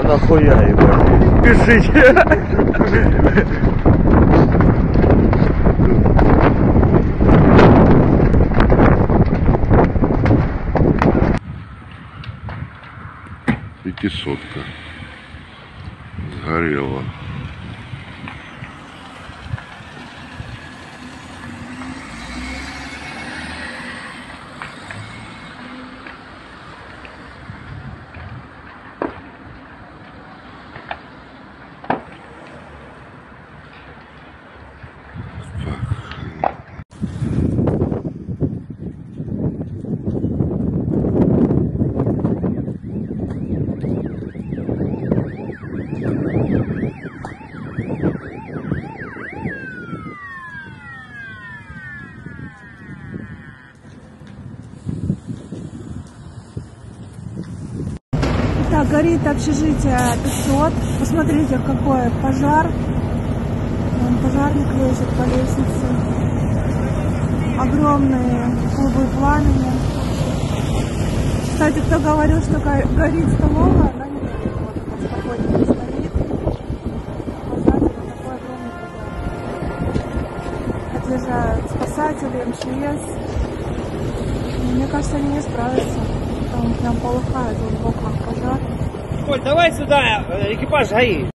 нахуя, ебать? Пишите. Пятисотка сгорела. Так, горит общежитие 500. Посмотрите, какой пожар. Вон пожарник лезет по лестнице. Огромные клубы пламени. Кстати, кто говорил, что горит столовая, она не горит. Вот она спокойно стоит. Показатель, такой огромный пожар. Отъезжают спасатели, МЧС. Мне кажется, они не справятся. Там прям полыхает, вот в окнах пожар. Коль, давай сюда экипаж ГАИ.